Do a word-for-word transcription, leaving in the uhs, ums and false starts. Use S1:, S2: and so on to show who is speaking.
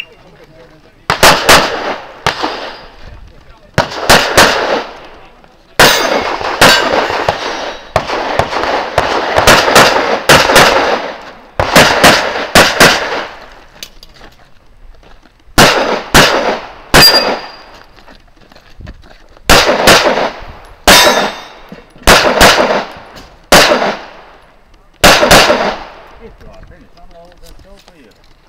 S1: It's all right, finish. I'm old, that's so for you.